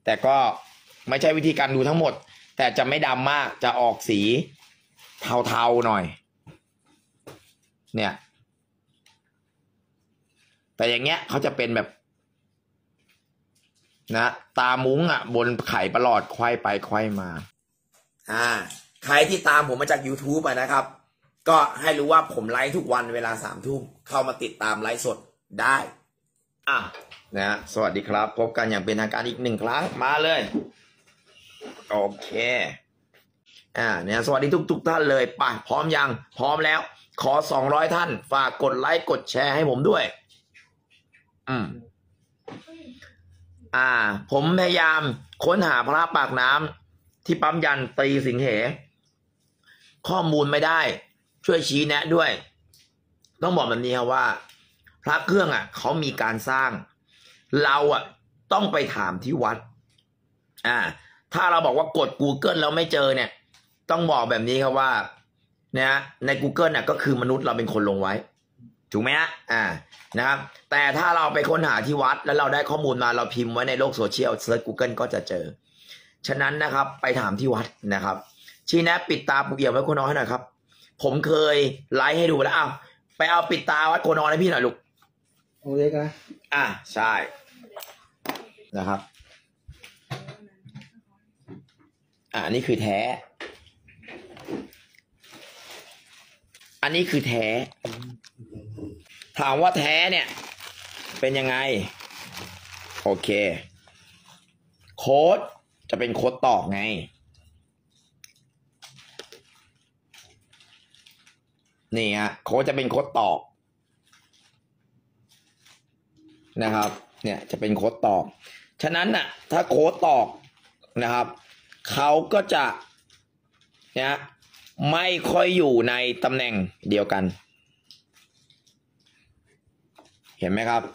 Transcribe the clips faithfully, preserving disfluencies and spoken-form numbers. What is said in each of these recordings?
แต่ก็ไม่ใช่วิธีการดูทั้งหมดแต่จะไม่ดำมากจะออกสีเทาๆหน่อยเนี่ยแต่อย่างเงี้ยเขาจะเป็นแบบนะตามุ้งอ่ะบนไข่ประหลอดควายไปควายมาอ่าใครที่ตามผมมาจาก YouTube อ่ะนะครับก็ให้รู้ว่าผมไลฟ์ทุกวันเวลาสามทุ่มเข้ามาติดตามไลฟ์สดได้อ่ะนะสวัสดีครับพบกันอย่างเป็นทางการอีกหนึ่งครั้งมาเลยโอเคอ่าเนี่ยสวัสดีทุกทุกท่านเลยไปพร้อมยังพร้อมแล้วขอสองร้อยท่านฝากกดไลค์กดแชร์ให้ผมด้วยอืมอ่าผมพยายามค้นหาพระปากน้ำที่ปั๊มยันตรีสิงเหข้อมูลไม่ได้ช่วยชี้แนะด้วยต้องบอกแบบนี้ครับว่าพระเครื่องอ่ะเขามีการสร้างเราอ่ะต้องไปถามที่วัดอ่าถ้าเราบอกว่ากด Google แล้วไม่เจอเนี่ยต้องบอกแบบนี้ครับว่าเนี่ยใน Google น่ะก็คือมนุษย์เราเป็นคนลงไว้ถูกไหมฮะอ่านะครับแต่ถ้าเราไปค้นหาที่วัดแล้วเราได้ข้อมูลมาเราพิมพ์ไว้ในโลกโซเชียลเซิร์ช Google ก็จะเจอฉะนั้นนะครับไปถามที่วัดนะครับชี้แนะปิดตาปู่เอี่ยมไว้โคนอนให้หน่อยครับผมเคยไลฟ์ให้ดูแล้วอ้าวไปเอาปิดตาวัดโคนอนให้พี่หน่อยลูกโอเคครับอ่าใช่นะครับอ่านี่คือแท้อันนี้คือแท้ถามว่าแท้เนี่ยเป็นยังไงโอเคโค้ดจะเป็นโค้ดตอกไงนี่ฮะโค้ดจะเป็นโค้ดตอกนะครับเนี่ยจะเป็นโค้ดตอกฉะนั้นน่ะถ้าโค้ดตอกนะครับเขาก็จะเนี่ยไม่ค่อยอยู่ในตำแหน่งเดียวกันเห็นไหมครับ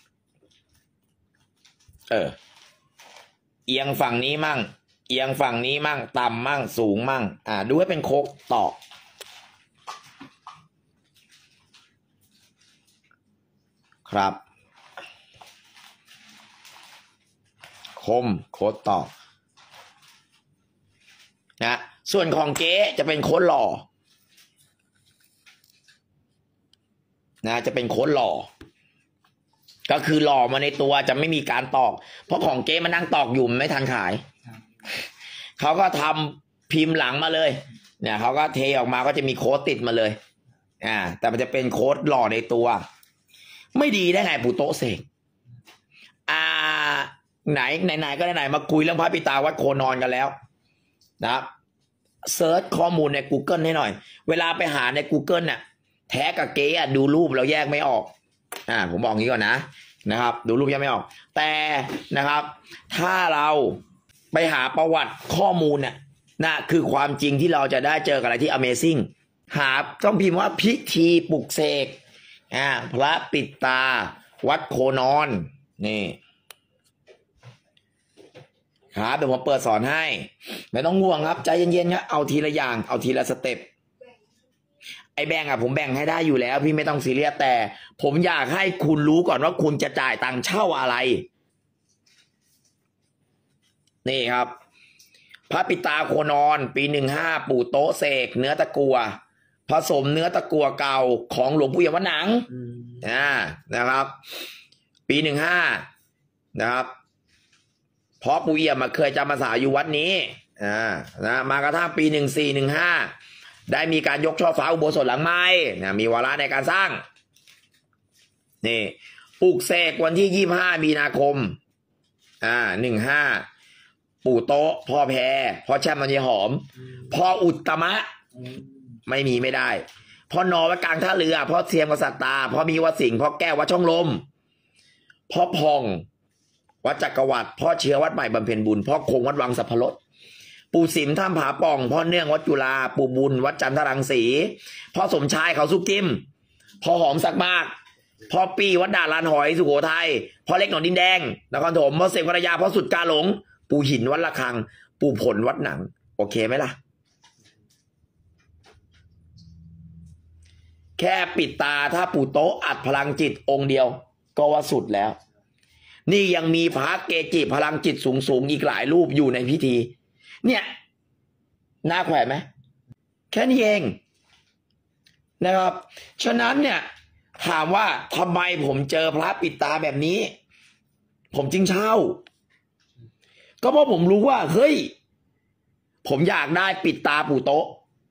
เออเอียงฝั่งนี้มั่งเอียงฝั่งนี้มั่งต่ำมั่งสูงมั่งอ่าดูให้เป็นโค้ดตอกครับคมโค้ดตอกนะส่วนของเก๊จะเป็นโค้ดหล่อนะจะเป็นโค้ดหล่อก็คือหล่อมาในตัวจะไม่มีการตอกเพราะของเก๊มันนั่งตอกอยู่ไม่ทันขายเขาก็ทำพิมพ์หลังมาเลยเนี่ยเขาก็เทออกมาก็จะมีโค้ดติดมาเลยอ่าแต่มันจะเป็นโค้ดหล่อในตัวไม่ดีได้ไงปู่โต๊ะเสกอ่าไหนไหนๆก็ไหนๆมาคุยเรื่องพระปิตาวัดโคนอนกันแล้วนะครับเซิร์ชข้อมูลใน Google ให้หน่อยเวลาไปหาใน Google น่ะแท้กับเก๊อ่ะดูรูปเราแยกไม่ออกอ่าผมบอกงี้ก่อนนะนะครับดูรูปแยกไม่ออกแต่นะครับถ้าเราไปหาประวัติข้อมูลเนี่ยน่ะคือความจริงที่เราจะได้เจอกับอะไรที่ Amazing หาต้องพิมพ์ว่าพิธีปลุกเสกอ่าพระปิตาวัดโคนอนนี่ครับเดี๋ยวผมเปิดสอนให้ไม่ต้องง่วงครับใจเย็นๆครับเอาทีละอย่างเอาทีละสเต็ปไอ้แบ่งอ่ะผมแบ่งให้ได้อยู่แล้วพี่ไม่ต้องซีเรียสแต่ผมอยากให้คุณรู้ก่อนว่าคุณจะจ่ายตังค์เช่าอะไรนี่ครับพระปิตาโคนอนปีหนึ่งห้าปู่โต๊ะเสกเนื้อตะกัวผสมเนื้อตะกัวเก่าของหลวงปู่เอี่ยมวัดหนังอ่านะครับปีหนึ่งห้านะครับเพราะปู่เอี่ยมมาเคยจำพรรษาอยู่วัดนี้อ่านะมากระทั่งปีหนึ่งสี่หนึ่งห้าได้มีการยกช่อฟ้าอุโบสถหลังไม้นะมีวาระในการสร้างนี่ปลูกเสกวันที่ยี่สิบห้ามีนาคมอ่าหนึ่งห้าปู่โต๊ะพ่อแพรพ่อแช่มมันยหอมพ่ออุตตมะไม่มีไม่ได้พ่อนอวัดกลางท่าเรือพ่อเทียมกษัตริย์ตาพ่อมีวัดสิงห์พ่อแก้ววัดช่องลมพ่อพองวัดจักรวรรดิพ่อเชื้อวัดใหม่บำเพ็ญบุญพ่อคงวัดวังสัพพรสปู่สิมถ้ำผาป่องพ่อเนื่องวัดจุฬาปู่บุญวัดจันทรังสีพ่อสมชายเขาสุกิมพ่อหอมสักมากพ่อปีวัดด่านลานหอยสุโขทัยพ่อเล็กหนองดินแดงนครถมพ่อเสกวรยาพ่อสุดกาหลงปู่หินวัดระฆังปู่ผลวัดหนังโอเคไหมล่ะแค่ปิดตาถ้าปู่โต๊ะอัดพลังจิตองค์เดียวก็ว่าสุดแล้วนี่ยังมีพระเกจิพลังจิตสูงสูงอีกหลายรูปอยู่ในพิธีเนี่ยน่าแขวนไหมแค่นี้เองนะครับฉะนั้นเนี่ยถามว่าทำไมผมเจอพระปิดตาแบบนี้ ผมจึงเช่าก็เพราะผมรู้ว่าเฮ้ยผมอยากได้ปิดตาปู่โต๊ะ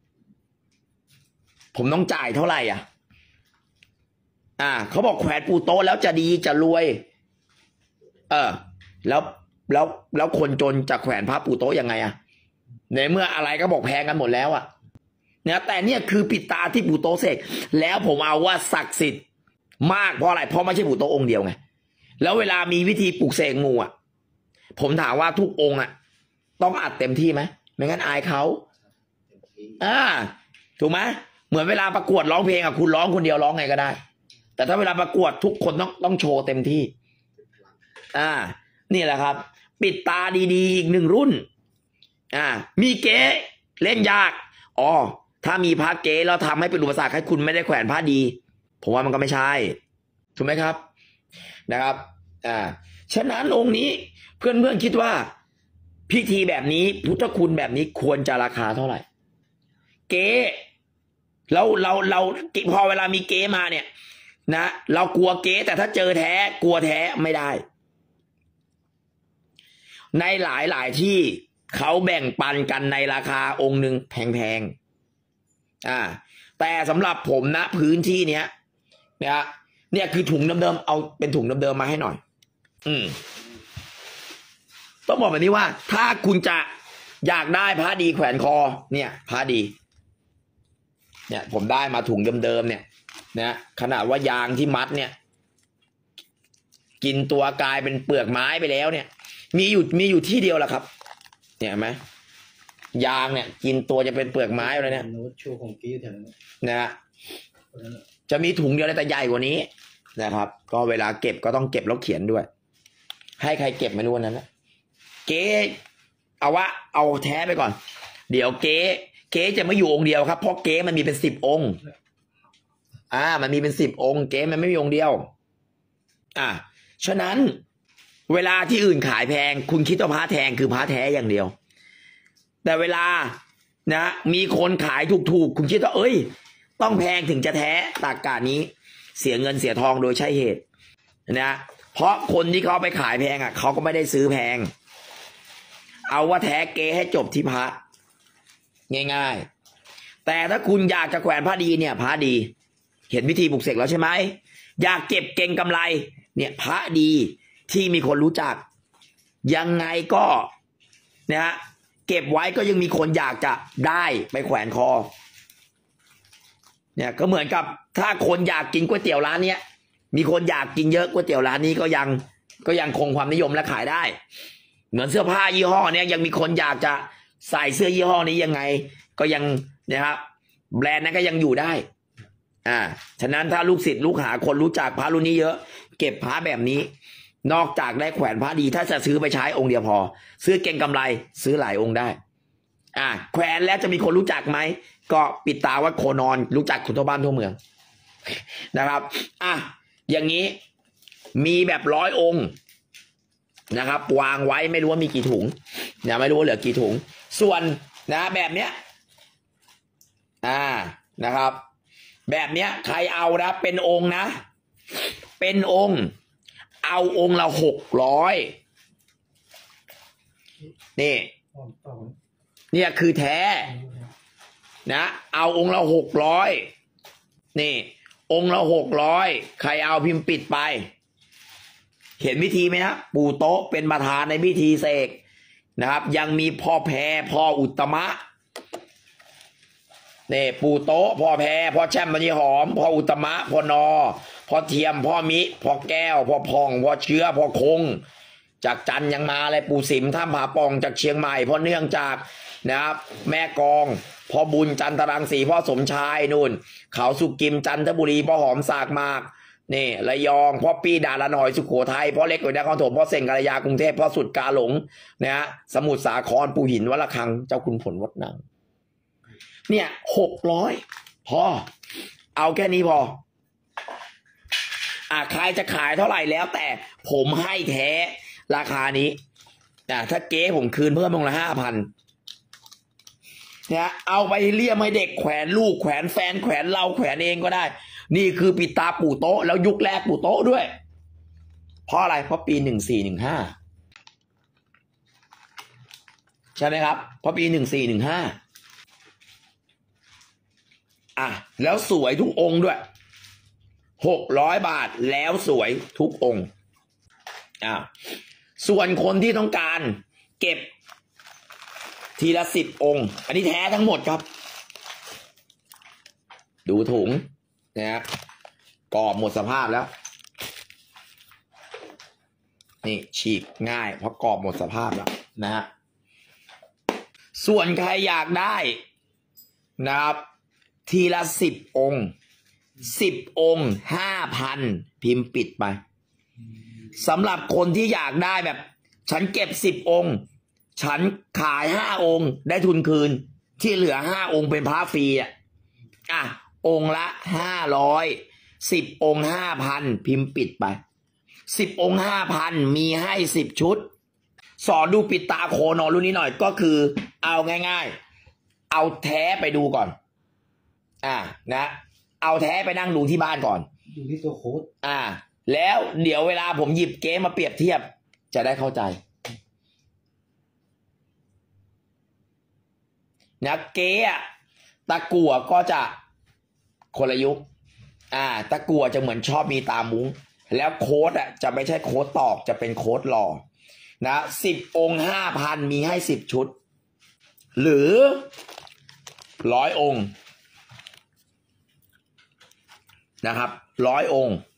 ผมต้องจ่ายเท่าไหร่อ่ะอ่าเขาบอกแขวนปู่โต๊ะแล้วจะดีจะรวยเออแล้วแล้วแล้วคนจนจะแขวนพระปู่โต๊ะยังไงอ่ะในเมื่ออะไรก็บอกแพงกันหมดแล้วอ่ะเนี่ยแต่เนี่ยคือปิดตาที่ปู่โต๊ะเสกแล้วผมเอาว่าศักดิ์สิทธิ์มากเพราะอะไรเพราะไม่ใช่ปู่โต๊ะองค์เดียวไงแล้วเวลามีวิธีปลูกเสกงูอ่ะผมถามว่าทุกองค์อ่ะต้องอัดเต็มที่ไหมไม่งั้นอายเขาอ่าถูกไหมเหมือนเวลาประกวดร้องเพลงอ่ะคุณร้องคนเดียวร้องไงก็ได้แต่ถ้าเวลาประกวดทุกคนต้องต้องโชว์เต็มที่อ่านี่แหละครับปิดตาดีๆอีกหนึ่งรุ่นอ่ามีเก๊เล่นยากอ๋อถ้ามีพระเก๊แล้วทำให้เป็นอุปสรรคให้คุณไม่ได้แขวนพระดีผมว่ามันก็ไม่ใช่ถูกไหมครับนะครับอ่าฉะนั้นองค์นี้เพื่อนๆคิดว่าพิธีแบบนี้พุทธคุณแบบนี้ควรจะราคาเท่าไหร่เก๊เราเราเราพอเวลามีเก๊มาเนี่ยนะเรากลัวเก๊แต่ถ้าเจอแท้กลัวแท้ไม่ได้ในหลายหลายที่เขาแบ่งปันกันในราคาองค์หนึ่งแพงๆอ่าแต่สำหรับผมนะพื้นที่เนี้ยเนี่ยเนี่ยคือถุงเดิมๆเอาเป็นถุงเดิมๆมาให้หน่อยอืมต้องบอกแบบนี้ว่าถ้าคุณจะอยากได้พระดีแขวนคอเนี่ยพระดีเนี่ยผมได้มาถุงเดิมๆเนี่ยนะขนาดว่ายางที่มัดเนี่ยกินตัวกลายเป็นเปลือกไม้ไปแล้วเนี่ยมีอยู่มีอยู่ที่เดียวแหละครับเนี่ยเห็นไหมยางเนี่ยกินตัวจะเป็นเปลือกไม้เลยเนี่ยนะจะมีถุงเดียวแต่ใหญ่กว่านี้นะครับก็เวลาเก็บก็ต้องเก็บแล้วเขียนด้วยให้ใครเก็บไม่รู้วันนั้นนะเก๊เอาว่าเอาแท้ไปก่อนเดี๋ยวเก๊เก๊จะไม่อยู่องค์เดียวครับเพราะเก๊มันมีเป็นสิบองค์อ่ามันมีเป็นสิบองค์เก๊มันไม่มีองค์เดียวอ่าฉะนั้นเวลาที่อื่นขายแพงคุณคิดว่าพระแทงคือพระแท้อย่างเดียวแต่เวลานะมีคนขายถูกๆคุณคิดว่าเอ้ยต้องแพงถึงจะแท้ตรรกะนี้เสียเงินเสียทองโดยใช่เหตุนะเพราะคนที่เขาไปขายแพงอ่ะเขาก็ไม่ได้ซื้อแพงเอาว่าแท้เก๊ให้จบที่พระง่ายๆแต่ถ้าคุณอยากจะแขวนพระดีเนี่ยพระดีเห็นวิธีปลุกเสกแล้วใช่ไหมอยากเก็บเก่งกำไรเนี่ยพระดีที่มีคนรู้จักยังไงก็นะฮะเก็บไว้ก็ยังมีคนอยากจะได้ไปแขวนคอเนี่ยก็เหมือนกับถ้าคนอยากกินก๋วยเตี๋ยวร้านเนี้ยมีคนอยากกินเยอะก๋วยเตี๋ยวร้านนี้ก็ยังก็ยังคงความนิยมและขายได้เหมือนเสื้อผ้ายี่ห้อเนี้ยยังมีคนอยากจะใส่เสื้อยี่ห้อนี้ยังไงก็ยังนะครับแบรนด์นั้นก็ยังอยู่ได้อ่าฉะนั้นถ้าลูกศิษย์ลูกหาคนรู้จักพระรุ่นนี้เยอะเก็บพระแบบนี้นอกจากได้แขวนพระดีถ้าจะซื้อไปใช้องค์เดียวพอซื้อเก่งกำไรซื้อหลายองค์ได้อ่าแขวนแล้วจะมีคนรู้จักไหมก็ปิดตาว่าโคนอนรู้จักคนทั่วบ้านทั่วเมืองนะครับอ่ะอย่างนี้มีแบบร้อยองค์นะครับวางไว้ไม่รู้ว่ามีกี่ถุงเนี่ยไม่รู้ว่าเหลือกี่ถุงส่วนนะแบบเนี้ยอ่านะครับแบบเนี้ยใครเอานะเป็นองค์นะเป็นองค์เอาองค์ละหกร้อยนี่เนี่ยคือแท้นะเอาองค์ละหกร้อยนี่องค์ละหกร้อยใครเอาพิมพ์ปิดไปเห็นวิธีไหมนะปู่โต๊ะเป็นประธานในพิธีเสกนะครับยังมีพ่อแพรพ่ออุตตมะนี่ปู่โต๊ะพ่อแพรพ่อแช่มมณีหอมพ่ออุตตมะพ่อนอพ่อเทียมพ่อมิพ่อแก้วพ่อพองพ่อเชื้อพ่อคงจากจันยังมาเลยปู่สิมท่ามผาปองจากเชียงใหม่พ่อเนื่องจากนะครับแม่กองพ่อบุญจันทรังสีพ่อสมชายนู่นเขาสุกิมจันทบุรีพ่อหอมสากมากนี่ระยองพ่อปี้ดาราหอยสุโขทัยพ่อเล็กวิทยาคอนโถมพ่อเซ็งกัลยากรุงเทพพ่อสุดกาหลงนะฮะสมุทรสาครปู่หินวัดระฆังเจ้าคุณผลวัดนางเนี่ยหกร้อยพอเอาแค่นี้พออ่ะใครจะขายเท่าไหร่แล้วแต่ผมให้แท้ราคานี้อ่ะถ้าเก๊ผมคืนเพิ่มลงละห้าพันเนี่ยเอาไปเลี่ยมให้เด็กแขวนลูกแขวนแฟนแขวนเราแขวนเองก็ได้นี่คือปิดตาปู่โต๊ะแล้วยุคแรกปู่โต๊ะด้วยเพราะอะไรเพราะปีหนึ่งสี่หนึ่งห้าใช่ไหมครับเพราะปีหนึ่งสี่หนึ่งห้าอ่ะแล้วสวยทุกองค์ด้วยหกร้อยบาทแล้วสวยทุกองค์อ่ะส่วนคนที่ต้องการเก็บทีละสิบองค์อันนี้แท้ทั้งหมดครับดูถุงนะฮะกรอบหมดสภาพแล้วนี่ฉีกง่ายเพราะกรอบหมดสภาพแล้วนะฮะส่วนใครอยากได้นะครับทีละสิบองค์สิบองค์ห้าพันพิมพ์ปิดไปสำหรับคนที่อยากได้แบบฉันเก็บสิบองค์ฉันขายห้าองค์ได้ทุนคืนที่เหลือห้าองค์เป็นพระฟรีอ่ะอ่ะองค์ละห้าร้อยสิบองค์ห้าพันพิมพ์ปิดไปสิบองค์ห้าพันมีให้สิบชุดสอนดูปิดตาโคนอนรุ่นนี้หน่อยก็คือเอาง่ายๆเอาแท้ไปดูก่อนอ่านะเอาแท้ไปนั่งดูที่บ้านก่อนดูที่ตัวโค้ดอ่าแล้วเดี๋ยวเวลาผมหยิบเก๊มาเปรียบเทียบจะได้เข้าใจนะเก๊อะตะกั่วก็จะคนละยุคอ่าตะกั่วจะเหมือนชอบมีตามุ้งแล้วโค้ดอ่ะจะไม่ใช่โค้ดตอกจะเป็นโค้ดหล่อนะสิบองค์ห้าพันมีให้สิบชุดหรือร้อยองค์นะครับร้อยองค์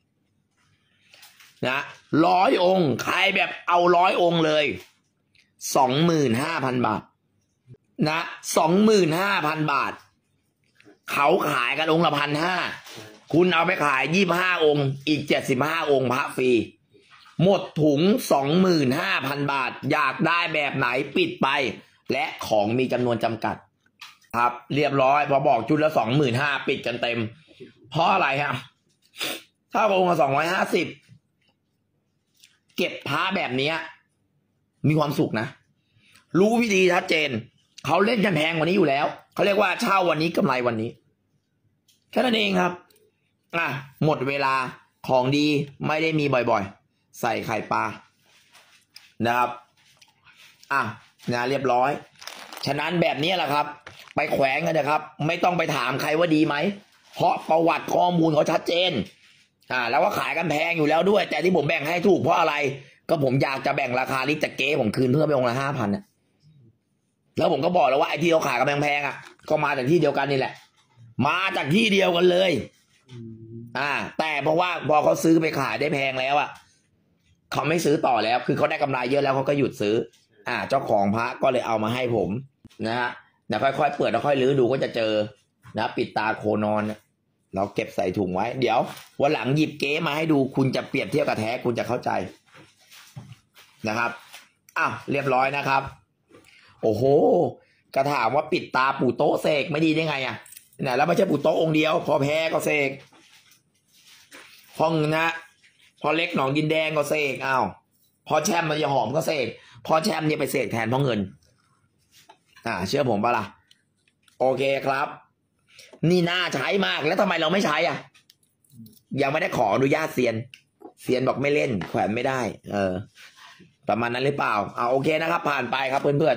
นะร้อยองค์ใครแบบเอาร้อยองค์เลยสองหมื่นห้าพันบาทนะสองหมื่นห้าพันบาทเขาขายกันองค์ละพันห้าคุณเอาไปขายยี่ห้าองค์อีกเจ็ดสิบห้าองค์พระฟรีหมดถุงสองหมื่นห้าพันบาทอยากได้แบบไหนปิดไปและของมีจำนวนจำกัดครับเรียบร้อยพอบอกชุดละสองหมื่นห้าปิดกันเต็มเพราะอะไรฮะถ้าองค์ละสองร้อยห้าสิบเก็บพระแบบนี้มีความสุขนะรู้วิธีชัดเจนเขาเล่นกันแพงกว่านี้อยู่แล้วเขาเรียกว่าเช่าวันนี้กำไรวันนี้แค่นั้นเองครับอ่ะหมดเวลาของดีไม่ได้มีบ่อยๆใส่ไข่ปลานะครับอ่ะนะเรียบร้อยฉะนั้นแบบนี้แหละครับไปแขวงกันนะครับไม่ต้องไปถามใครว่าดีไหมเพราะประวัติข้อมูลเขาชัดเจนอ่าแล้วก็ขายกันแพงอยู่แล้วด้วยแต่ที่ผมแบ่งให้ถูกเพราะอะไรก็ผมอยากจะแบ่งราคานี้จากเก๊ผมคืนเพิ่มไปองค์ละห้าพันนะแล้วผมก็บอกแล้วว่าไอ้ที่เราขายกันแพงๆอ่ะก็มาจากที่เดียวกันนี่แหละมาจากที่เดียวกันเลยอ่าแต่เพราะว่าพอเขาซื้อไปขายได้แพงแล้วอ่ะเขาไม่ซื้อต่อแล้วคือเขาได้กำไรเยอะแล้วเขาก็หยุดซื้ออ่าเจ้าของพระก็เลยเอามาให้ผมนะฮะเดี๋ยวค่อยๆเปิดแล้วค่อยลื้อดูก็จะเจอนะปิดตาโคนอนเราเก็บใส่ถุงไว้เดี๋ยววันหลังหยิบเก๊มาให้ดูคุณจะเปรียบเทียบกับแท้คุณจะเข้าใจนะครับอ้าวเรียบร้อยนะครับโอ้โหกระถามว่าปิดตาปู่โต๊ะเสกไม่ดีได้ไงอ่ะเนี่ยแล้วไม่ใช่ปู่โต๊ะองค์เดียวพอแพ้ก็เสกห้องนะพอเล็กหนองดินแดงก็เสกอ้าวพอแชมป์มันจะหอมก็เสกพอแชมป์เนี่ยไปเสกแทนพ่อเงินอ่าเชื่อผมปะล่ะโอเคครับนี่น่าใช้มากแล้วทำไมเราไม่ใช้อ่ะยังไม่ได้ขออนุญาตเซียนเซียนบอกไม่เล่นแขวนไม่ได้เออประมาณนั้นหรือเปล่าเอาโอเคนะครับผ่านไปครับเพื่อน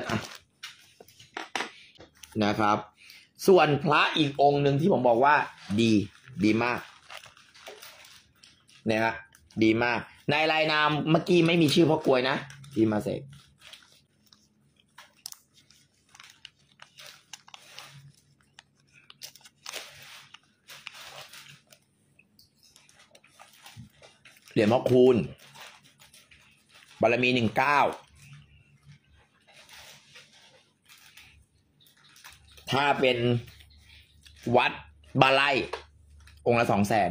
ๆนะครับส่วนพระอีกองค์หนึ่งที่ผมบอกว่าดีดีมากเนี่ยฮะดีมากในรายนามเมื่อกี้ไม่มีชื่อพ่อกลวยนะที่มาเสกเหรียญพ่อคูณบารมีหนึ่งเก้าถ้าเป็นวัดบาไลองค์ละสองแสน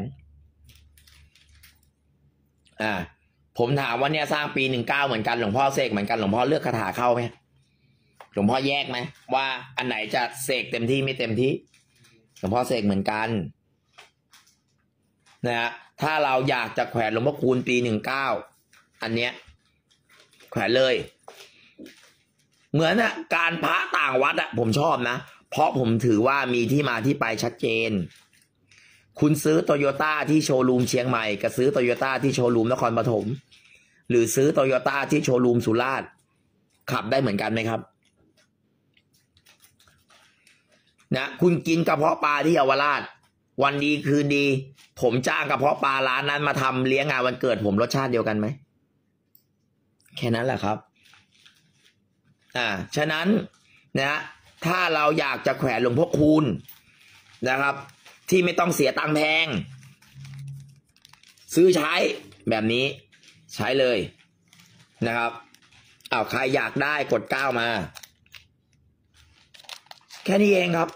อ่าผมถามว่าเนี่ยสร้างปีหนึ่งเก้าเหมือนกันหลวงพ่อเสกเหมือนกันหลวงพ่อเลือกคาถาเข้าไหมหลวงพ่อแยกไหมว่าอันไหนจะเสกเต็มที่ไม่เต็มที่หลวงพ่อเสกเหมือนกันนะฮะถ้าเราอยากจะแขวนหลวงพ่อคูณปีหนึ่งเก้าอันเนี้ยแขวนเลย เหมือนอะการพระต่างวัดอะผมชอบนะเพราะผมถือว่ามีที่มาที่ไปชัดเจนคุณซื้อโตโยต้าที่โชว์รูมเชียงใหม่กับซื้อโตโยต้าที่โชว์รูมนครปฐมหรือซื้อโตโยต้าที่โชว์รูมสุราษฎร์ขับได้เหมือนกันไหมครับนะคุณกินกระเพาะปลาที่เยาวราชวันดีคืนดีผมจ้างกระเพาะปลาร้านนั้นมาทำเลี้ยงงานวันเกิดผมรสชาติเดียวกันไหมแค่นั้นแหละครับอ่าฉะนั้นนะถ้าเราอยากจะแขวนหลวงพ่อคูณนะครับที่ไม่ต้องเสียตังค์แพงซื้อใช้แบบนี้ใช้เลยนะครับอ้าวใครอยากได้กดเก้ามาแค่นี้เองครับ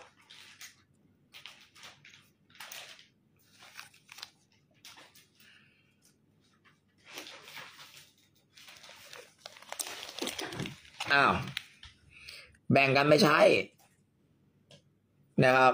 อ้าวแบ่งกันไม่ใช่นะครับ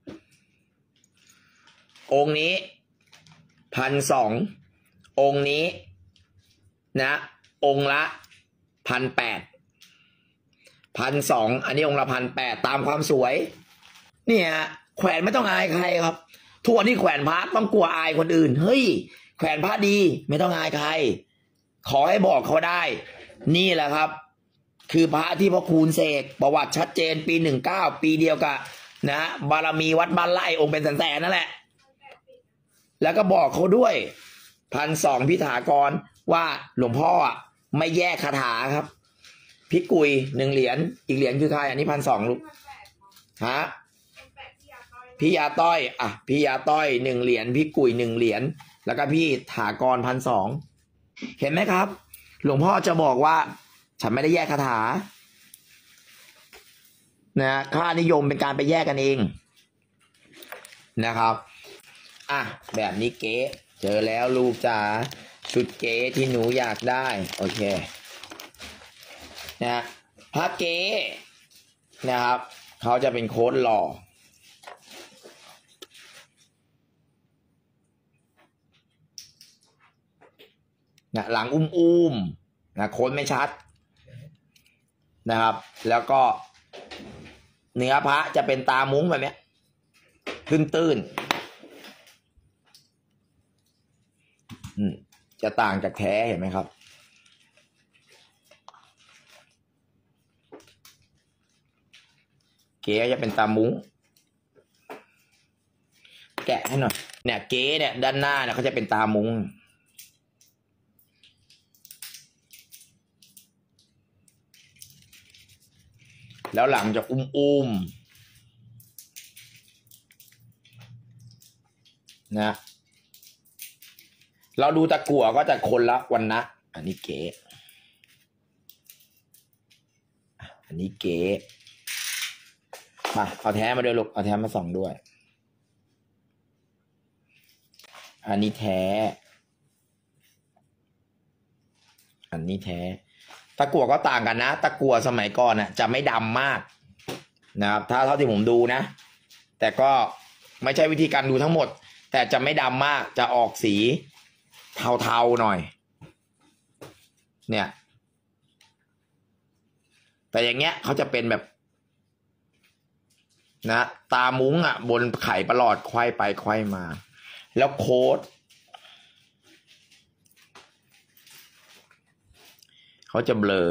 องค์นี้พันสององค์นี้นะองค์ละพันแปดพันสองอันนี้องค์ละพันแปดตามความสวยเนี่ยแขวนไม่ต้องอายใครครับทุกวันที่แขวนพระต้องกลัวอายคนอื่นเฮ้ยแขวนพระดีไม่ต้องอายใครขอให้บอกเขาได้นี่แหละครับคือพระที่พ่อคูณเสกประวัติชัดเจนปีหนึ่งเก้าปีเดียวกับนะบารมีวัดบ้านไร่องค์เป็นแสนๆนั่นแหละแล้วก็บอกเขาด้วยพันสองพิถากรว่าหลวงพ่ออ่ะไม่แยกคาถาครับพี่กุยหนึ่งเหรียญอีกเหรียญคือใครอันนี้พันสองลูกฮะพี่ยาต้อยอ่ะพี่ยาต้อยหนึ่งเหรียญพี่กุยหนึ่งเหรียญแล้วก็พี่ถากรพันสองเห็นไหมครับหลวงพ่อจะบอกว่าฉันไม่ได้แยกคาถานะค่านิยมเป็นการไปแยกกันเองนะครับอ่ะแบบนี้เก๋เจอแล้วลูกจ๋าชุดเก๋ที่หนูอยากได้โอเคนะพระเก๋นะครับเขาจะเป็นโค้ดหล่อนะหลังอุ้มๆนะโค้ดไม่ชัดนะครับแล้วก็เนื้อพระจะเป็นตามุ้งแบบนี้ตื้นตื้นจะต่างจากแท้เห็นไหมครับเก๋จะเป็นตามุ้งแกะให้หน่อยเนี่ยเก๋เนี่ยด้านหน้าเนี่ยเขาจะเป็นตามุ้งแล้วหลังจะอุ้มๆนะเราดูตะกั่วก็จะคนละวันนะอันนี้เก๋อันนี้เก๋มาเอาแท้มาด้วยลูกเอาแท้มาส่องด้วยอันนี้แท้อันนี้แท้ตะกั่วก็ต่างกันนะตะกั่วสมัยก่อนน่ะจะไม่ดำมากนะครับถ้าเท่าที่ผมดูนะแต่ก็ไม่ใช่วิธีการดูทั้งหมดแต่จะไม่ดำมากจะออกสีเทาๆหน่อยเนี่ยแต่อย่างเงี้ยเขาจะเป็นแบบนะตามุ้งอ่ะบนไข่ประหลอดไขว้ไปไขว้มาแล้วโค้ดเขาจะเบลอ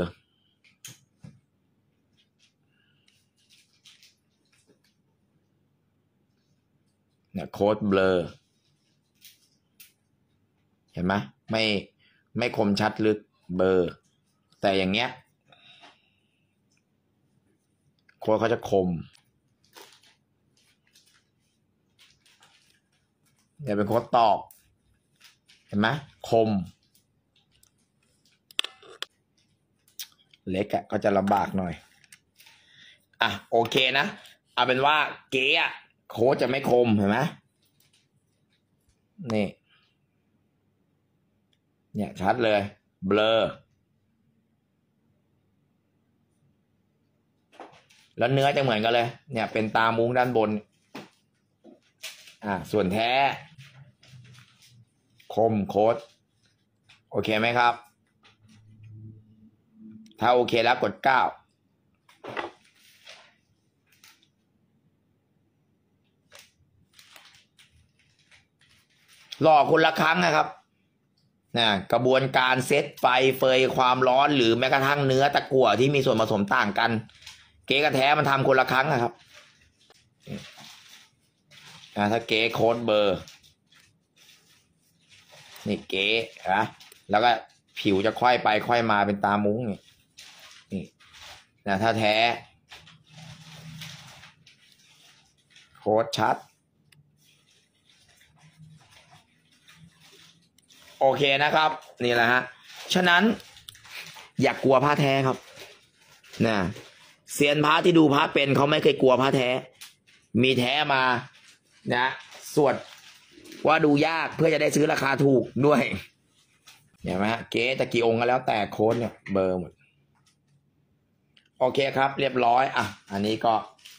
เนี่ยโค้ดเบลอเห็นไหมไม่ไม่คมชัดลึกเบลอแต่อย่างเงี้ยโค้ดเขาจะคมเนี่ยเป็นโค้ดตอกเห็นไหมคมเล็กอะก็จะลำบากหน่อยอ่ะโอเคนะเอาเป็นว่าเก๋อะโค้ดจะไม่คมเห็นไหมนี่เนี่ยชัดเลยเบลอแล้วเนื้อจะเหมือนกันเลยเนี่ยเป็นตามุ้งด้านบนอ่ะส่วนแท้คมโค้ดโอเคไหมครับถ้าโอเคแล้วกดเก้าหล่อคนละครั้งนะครับนะกระบวนการเซตไฟเฟยความร้อนหรือแม้กระทั่งเนื้อตะกั่วที่มีส่วนผสมต่างกันเก๊กับแท้มันทำคนละครั้งนะครับนะถ้าเก๊โค้ดเบอร์นี่เก๊นะแล้วก็ผิวจะค่อยไปค่อยมาเป็นตามุ้งนี่นี่นะถ้าแท้โค้ดชัดโอเคนะครับนี่แหละฮะฉะนั้นอย่ากกลัวผ้าแท้ครับนะเซียนพระที่ดูพระเป็นเขาไม่เคยกลัวผ้าแท้มีแท้มานะสวดว่าดูยากเพื่อจะได้ซื้อราคาถูกด้วยเห็นไหมฮะเก๊ตะกี่องค์ก็แล้วแต่โค้ดเนี่ยเบอร์หมดโอเคครับเรียบร้อยอ่ะอันนี้ก็